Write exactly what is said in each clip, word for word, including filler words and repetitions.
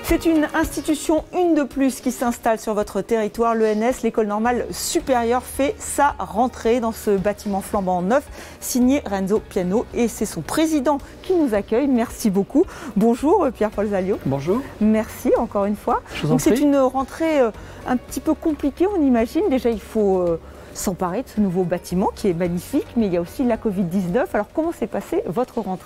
C'est une institution, une de plus, qui s'installe sur votre territoire. L'E N S, l'École normale supérieure, fait sa rentrée dans ce bâtiment flambant neuf, signé Renzo Piano. Et c'est son président qui nous accueille. Merci beaucoup. Bonjour Pierre-Paul Zaliot. Bonjour. Merci encore une fois. Je vous en Donc prie. c'est une rentrée euh, un petit peu compliquée, on imagine. Déjà, il faut euh, s'emparer de ce nouveau bâtiment qui est magnifique, mais il y a aussi la Covid dix-neuf. Alors comment s'est passée votre rentrée ?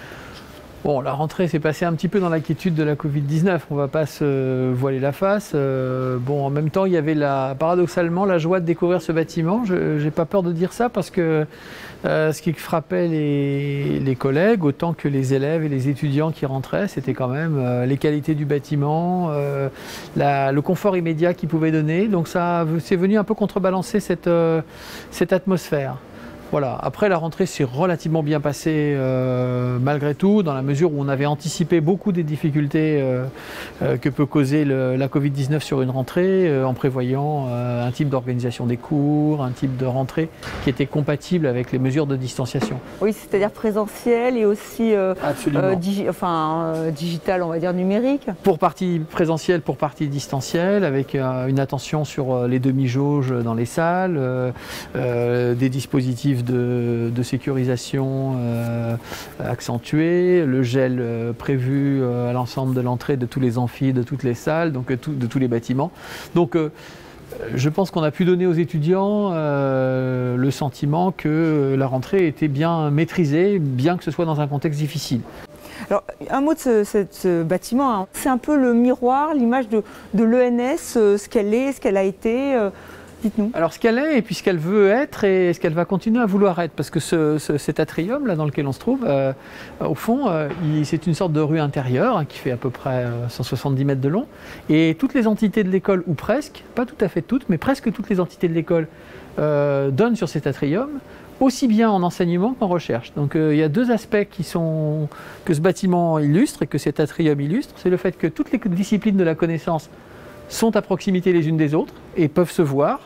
Bon, la rentrée s'est passée un petit peu dans l'inquiétude de la Covid dix-neuf, on ne va pas se voiler la face. Euh, bon, en même temps, il y avait la, paradoxalement la joie de découvrir ce bâtiment. Je n'ai pas peur de dire ça parce que euh, ce qui frappait les, les collègues, autant que les élèves et les étudiants qui rentraient, c'était quand même euh, les qualités du bâtiment, euh, la, le confort immédiat qu'il pouvait donner. Donc ça, c'est venu un peu contrebalancer cette, euh, cette atmosphère. Voilà. Après, la rentrée s'est relativement bien passée euh, malgré tout, dans la mesure où on avait anticipé beaucoup des difficultés euh, euh, que peut causer le, la Covid dix-neuf sur une rentrée, euh, en prévoyant euh, un type d'organisation des cours, un type de rentrée qui était compatible avec les mesures de distanciation. Oui, c'est-à-dire présentiel et aussi euh, euh, digi enfin, euh, digital, on va dire numérique. Pour partie présentielle, pour partie distancielle, avec euh, une attention sur euh, les demi-jauges dans les salles, euh, euh, des dispositifs De, de sécurisation euh, accentuée, le gel euh, prévu euh, à l'ensemble de l'entrée de tous les amphis, de toutes les salles, donc euh, tout, de tous les bâtiments. Donc euh, je pense qu'on a pu donner aux étudiants euh, le sentiment que la rentrée était bien maîtrisée, bien que ce soit dans un contexte difficile. Alors, un mot de ce, ce, ce bâtiment, hein. C'est un peu le miroir, l'image de, de l'E N S, euh, ce qu'elle est, ce qu'elle a été. Euh, Dites-nous. Alors ce qu'elle est et puis ce qu'elle veut être et ce qu'elle va continuer à vouloir être, parce que ce, ce, cet atrium là dans lequel on se trouve, euh, au fond, euh, c'est une sorte de rue intérieure hein, qui fait à peu près euh, cent soixante-dix mètres de long, et toutes les entités de l'école, ou presque, pas tout à fait toutes, mais presque toutes les entités de l'école euh, donnent sur cet atrium, aussi bien en enseignement qu'en recherche. Donc euh, il y a deux aspects qui sont, que ce bâtiment illustre et que cet atrium illustre, c'est le fait que toutes les disciplines de la connaissance sont à proximité les unes des autres et peuvent se voir.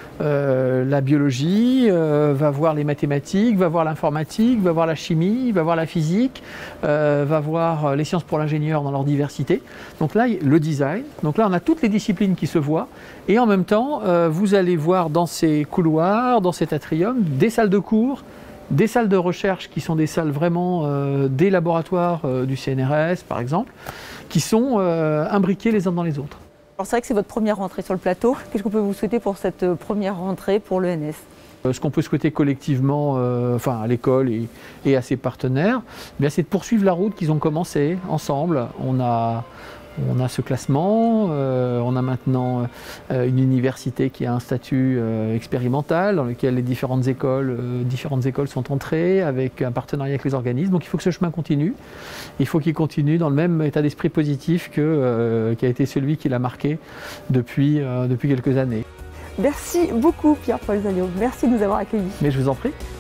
Euh, la biologie euh, va voir les mathématiques, va voir l'informatique, va voir la chimie, va voir la physique, euh, va voir les sciences pour l'ingénieur dans leur diversité. Donc là, le design. Donc là, on a toutes les disciplines qui se voient. Et en même temps, euh, vous allez voir dans ces couloirs, dans cet atrium, des salles de cours, des salles de recherche qui sont des salles vraiment euh, des laboratoires euh, du C N R S, par exemple, qui sont euh, imbriqués les uns dans les autres. Alors c'est vrai que c'est votre première rentrée sur le plateau. Qu'est-ce qu'on peut vous souhaiter pour cette première rentrée pour l'E N S ? Ce qu'on peut souhaiter collectivement, euh, enfin à l'école et, et à ses partenaires, eh c'est de poursuivre la route qu'ils ont commencé ensemble. On a, on a ce classement, euh, on a maintenant euh, une université qui a un statut euh, expérimental dans lequel les différentes écoles, euh, différentes écoles sont entrées avec un partenariat avec les organismes. Donc il faut que ce chemin continue. Il faut qu'il continue dans le même état d'esprit positif que, euh, qui a été celui qui l'a marqué depuis, euh, depuis quelques années. Merci beaucoup Pierre-Paul Zaliot. Merci de nous avoir accueillis. Mais je vous en prie.